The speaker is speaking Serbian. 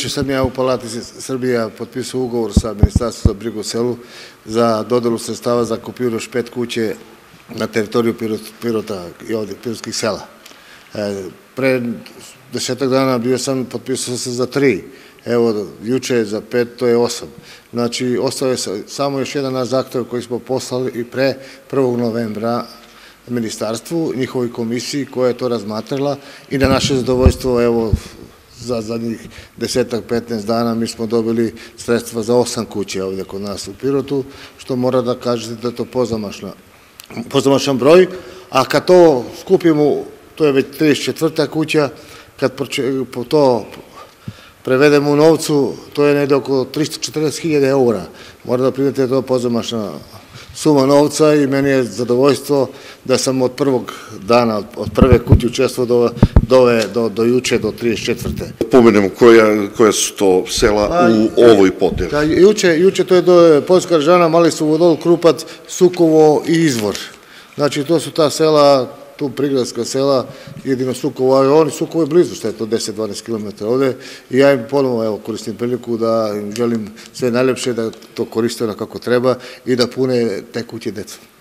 juče sam ja u Palati Srbija potpisao ugovor sa Ministarstvom za brigu o selu za dodelu sredstava za kupnju još 5 kuće na teritoriju Pirota i ovdje pirotskih sela. Pre 10 dana bio sam, potpisao se za 3. Evo, juče za 5, to je 8. Znači, ostao je samo još jedan naš zahtev koji smo poslali i pre 1. novembra ministarstvu, njihovoj komisiji koja je to razmatrala i na naše zadovoljstvo, evo, za zadnjih 10-15 dana mi smo dobili sredstva za 8 kuće ovdje kod nas u Pirotu, što mora da kažete da je to pozamašan broj, a kad to skupimo, to je već 34. kuća, kad to prevedemo u novcu, to je negdje oko 340.000 eura. Mora da primete da je to pozamašna suma novca i meni je zadovoljstvo da sam od prvog dana, od prve kuće učestvovao do juče, do 34. Pomenemo koja su to sela u ovoj podeli. Juče to je Poljska Ražana, Mali Suvodol, Krupac, Sukovo i Izvor. Znači to su ta sela, tu prigradska sela, jedino Sukovo, a Sukovo je blizu, što je to 10-12 km ovde i ja im ponovno koristim priliku da im želim sve najlepše, da to koriste kako treba i da pune te kuće djecom.